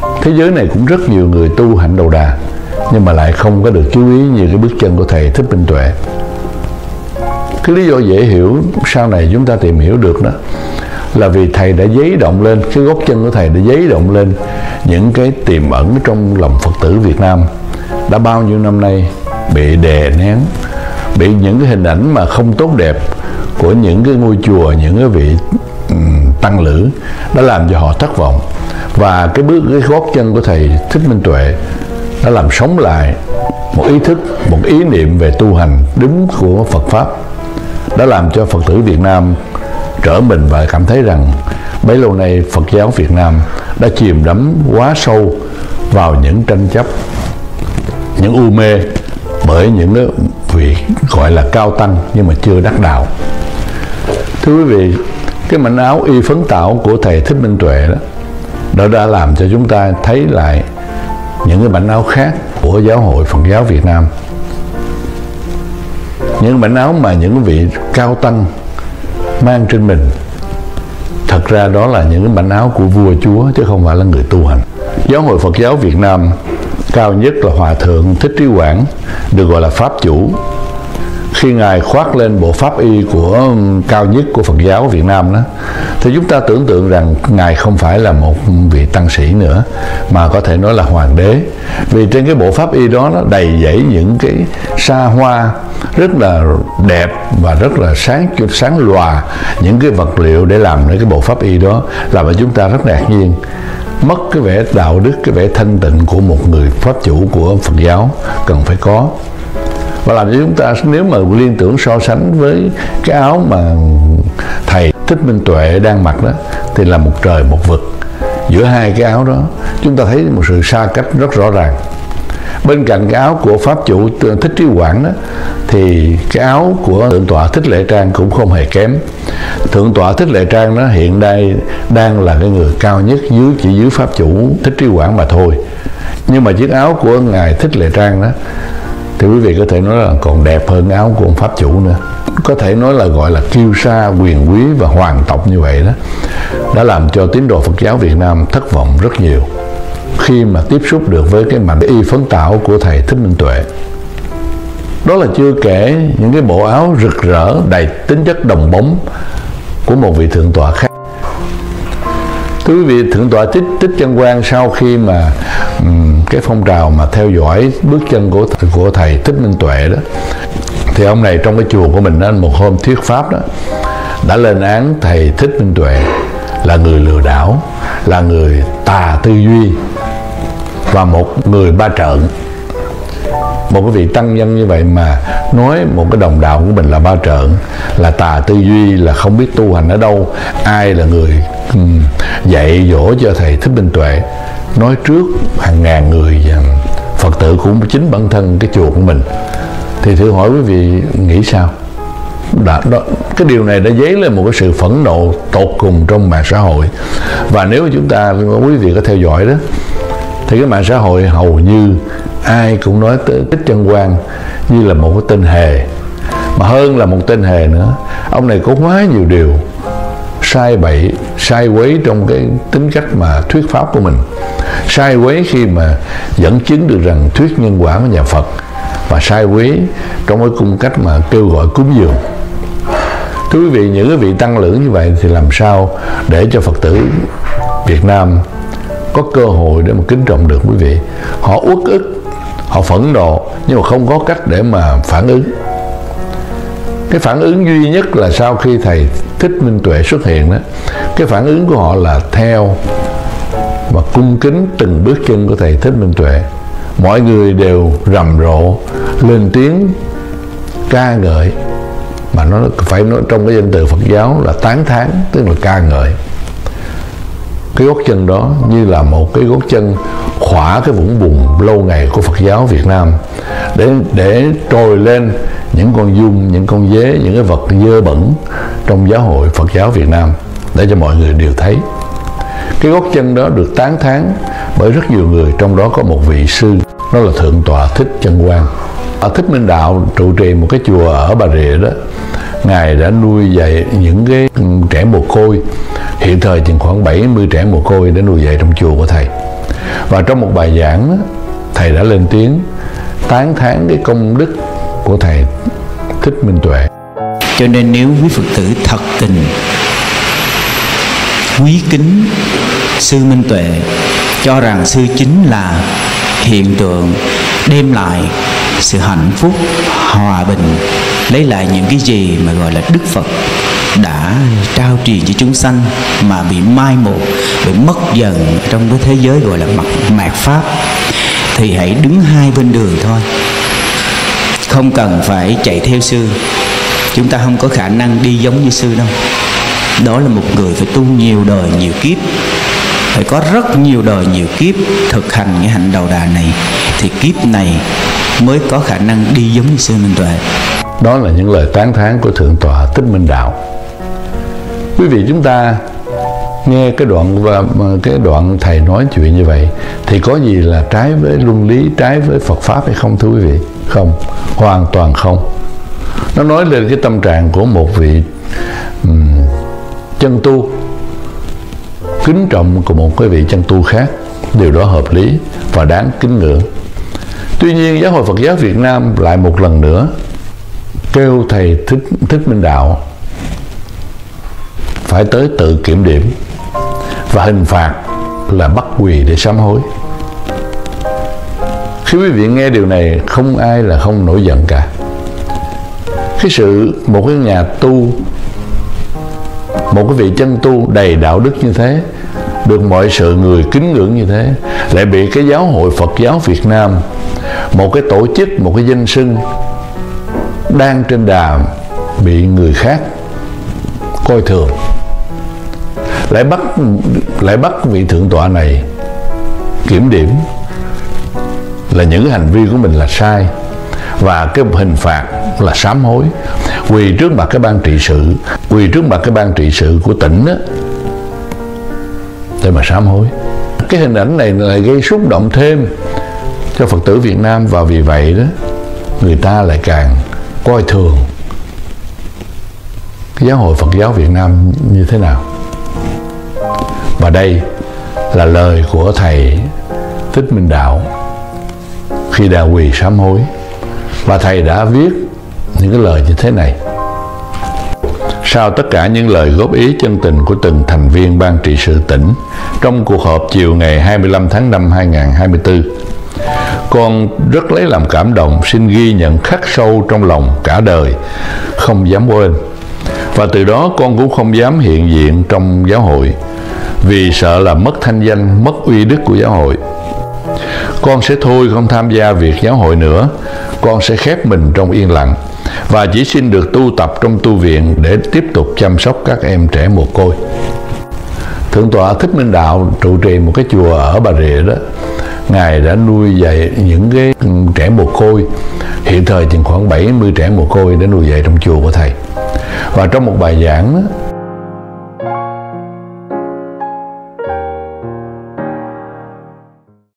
Thế giới này cũng rất nhiều người tu hạnh đầu đà, nhưng mà lại không có được chú ý như cái bước chân của Thầy Thích Minh Tuệ. Cái lý do dễ hiểu sau này chúng ta tìm hiểu được đó là vì Thầy đã giấy động lên, cái gót chân của Thầy đã giấy động lên những cái tiềm ẩn trong lòng Phật tử Việt Nam đã bao nhiêu năm nay bị đè nén, bị những cái hình ảnh mà không tốt đẹp của những cái ngôi chùa, những cái vị tăng lữ đã làm cho họ thất vọng. Và cái gót chân của Thầy Thích Minh Tuệ đã làm sống lại một ý thức, một ý niệm về tu hành đúng của Phật Pháp, đã làm cho Phật tử Việt Nam trở mình và cảm thấy rằng bấy lâu nay Phật giáo Việt Nam đã chìm đắm quá sâu vào những tranh chấp, những u mê bởi những vị gọi là cao tăng nhưng mà chưa đắc đạo. Thưa quý vị, cái mảnh áo y phấn tảo của Thầy Thích Minh Tuệ đó đã làm cho chúng ta thấy lại những cái mảnh áo khác của Giáo hội Phật giáo Việt Nam. Những mảnh áo mà những vị cao tăng mang trên mình, thật ra đó là những cái mảnh áo của vua chúa chứ không phải là người tu hành. Giáo hội Phật giáo Việt Nam cao nhất là Hòa Thượng Thích Trí Quảng, được gọi là Pháp chủ. Khi Ngài khoác lên bộ pháp y của cao nhất của Phật giáo Việt Nam đó, thì chúng ta tưởng tượng rằng Ngài không phải là một vị tăng sĩ nữa, mà có thể nói là hoàng đế. Vì trên cái bộ pháp y đó nó đầy dẫy những cái sa hoa rất là đẹp và rất là sáng lòa, những cái vật liệu để làm nên cái bộ pháp y đó làm cho chúng ta rất ngạc nhiên. Mất cái vẻ đạo đức, cái vẻ thanh tịnh của một người pháp chủ của Phật giáo cần phải có. Và làm cho chúng ta nếu mà liên tưởng so sánh với cái áo mà Thầy Thích Minh Tuệ đang mặc đó, thì là một trời một vực. Giữa hai cái áo đó chúng ta thấy một sự xa cách rất rõ ràng. Bên cạnh cái áo của Pháp chủ Thích Trí Quảng đó, thì cái áo của Thượng tọa Thích Lệ Trang cũng không hề kém. Thượng tọa Thích Lệ Trang đó hiện nay đang là cái người cao nhất chỉ dưới Pháp chủ Thích Trí Quảng mà thôi. Nhưng mà chiếc áo của Ngài Thích Lệ Trang đó thì quý vị có thể nói là còn đẹp hơn áo của ông Pháp chủ nữa. Có thể nói là gọi là kiêu sa, quyền quý và hoàng tộc như vậy đó, đã làm cho tín đồ Phật giáo Việt Nam thất vọng rất nhiều khi mà tiếp xúc được với cái mảnh y phấn tảo của Thầy Thích Minh Tuệ. Đó là chưa kể những cái bộ áo rực rỡ đầy tính chất đồng bóng của một vị thượng tọa khác. Thưa quý vị, Thượng tọa Thích Chân Quang sau khi mà cái phong trào mà theo dõi bước chân của Thầy Thích Minh Tuệ đó, thì ông này trong cái chùa của mình đó, một hôm thuyết pháp đó, đã lên án Thầy Thích Minh Tuệ là người lừa đảo, là người tà tư duy và một người ba trợn. Một cái vị tăng nhân như vậy mà nói một cái đồng đạo của mình là ba trợn, là tà tư duy, là không biết tu hành ở đâu, ai là người dạy dỗ cho Thầy Thích Minh Tuệ, nói trước hàng ngàn người Phật tử của chính bản thân cái chùa của mình, thì thử hỏi quý vị nghĩ sao? Cái điều này đã dấy lên một cái sự phẫn nộ tột cùng trong mạng xã hội. Và nếu chúng ta, quý vị có theo dõi đó, thì cái mạng xã hội hầu như ai cũng nói tới Thích Chân Quang như là một cái tên hề. Mà hơn là một tên hề nữa, ông này có quá nhiều điều sai bậy, sai quấy trong cái tính cách mà thuyết pháp của mình, sai quấy khi mà dẫn chứng được rằng thuyết nhân quả của nhà Phật, và sai quấy trong cái cung cách mà kêu gọi cúng dường. Thưa quý vị, những cái vị tăng lữ như vậy thì làm sao để cho Phật tử Việt Nam có cơ hội để mà kính trọng được quý vị? Họ uất ức, họ phẫn nộ, nhưng mà không có cách để mà phản ứng. Cái phản ứng duy nhất là sau khi Thầy Thích Minh Tuệ xuất hiện đó, cái phản ứng của họ là theo và cung kính từng bước chân của Thầy Thích Minh Tuệ. Mọi người đều rầm rộ lên tiếng ca ngợi, mà nó phải nói trong cái danh từ Phật giáo là tán thán, tức là ca ngợi. Cái gót chân đó như là một cái gót chân khỏa cái vũng bùn lâu ngày của Phật giáo Việt Nam, để trồi lên những con giun, những con dế, những cái vật dơ bẩn trong giáo hội Phật giáo Việt Nam, để cho mọi người đều thấy. Cái gót chân đó được tán thán bởi rất nhiều người, trong đó có một vị sư, đó là Thượng tọa Thích Chân Quang. Ở Thích Minh Đạo trụ trì một cái chùa ở Bà Rịa đó, Ngài đã nuôi dạy những cái trẻ mồ côi, hiện thời chừng khoảng 70 trẻ mồ côi để nuôi dạy trong chùa của Thầy. Và trong một bài giảng, thầy đã lên tiếng tán thán cái công đức của thầy Thích Minh Tuệ. Cho nên nếu quý Phật tử thật tình quý kính sư Minh Tuệ, cho rằng sư chính là hiện tượng đem lại sự hạnh phúc, hòa bình, lấy lại những cái gì mà gọi là Đức Phật đã trao truyền cho chúng sanh mà bị mai một, bị mất dần trong cái thế giới gọi là mạt pháp, thì hãy đứng hai bên đường thôi, không cần phải chạy theo sư. Chúng ta không có khả năng đi giống như sư đâu. Đó là một người phải tu nhiều đời nhiều kiếp, phải có rất nhiều đời nhiều kiếp thực hành cái hạnh đầu đà này, thì kiếp này mới có khả năng đi giống như sư Minh Tuệ. Đó là những lời tán thán của Thượng tọa Thích Minh Đạo. Quý vị, chúng ta nghe cái đoạn thầy nói chuyện như vậy thì có gì là trái với luân lý, trái với Phật pháp hay không thưa quý vị? Không, hoàn toàn không. Nó nói lên cái tâm trạng của một vị chân tu kính trọng của một cái vị chân tu khác. Điều đó hợp lý và đáng kính ngưỡng. Tuy nhiên, Giáo hội Phật giáo Việt Nam lại một lần nữa kêu thầy Thích Minh Đạo phải tới tự kiểm điểm, và hình phạt là bắt quỳ để sám hối. Khi quý vị nghe điều này, không ai là không nổi giận cả. Một cái nhà tu, một cái vị chân tu đầy đạo đức như thế, được mọi sự người kính ngưỡng như thế, lại bị cái Giáo hội Phật giáo Việt Nam, một cái tổ chức, một cái danh xưng đang trên đà bị người khác coi thường, lại bắt vị thượng tọa này kiểm điểm là những hành vi của mình là sai, và cái hình phạt là sám hối, quỳ trước mặt cái ban trị sự của tỉnh đó, để mà sám hối. Cái hình ảnh này lại gây xúc động thêm cho Phật tử Việt Nam, và vì vậy đó người ta lại càng coi thường cái Giáo hội Phật giáo Việt Nam như thế nào. Và đây là lời của thầy Thích Minh Đạo khi đã quỳ sám hối, và thầy đã viết những cái lời như thế này: sau tất cả những lời góp ý chân tình của từng thành viên ban trị sự tỉnh trong cuộc họp chiều ngày 25 tháng 5 2024, con rất lấy làm cảm động, xin ghi nhận khắc sâu trong lòng cả đời, không dám quên. Và từ đó con cũng không dám hiện diện trong giáo hội, vì sợ là mất thanh danh, mất uy đức của giáo hội. Con sẽ thôi không tham gia việc giáo hội nữa, con sẽ khép mình trong yên lặng, và chỉ xin được tu tập trong tu viện để tiếp tục chăm sóc các em trẻ mồ côi. Thượng tọa Thích Minh Đạo trụ trì một cái chùa ở Bà Rịa đó, Ngài đã nuôi dạy những cái trẻ mồ côi, hiện thời chừng khoảng 70 trẻ mồ côi để nuôi dạy trong chùa của thầy. Và trong một bài giảng đó,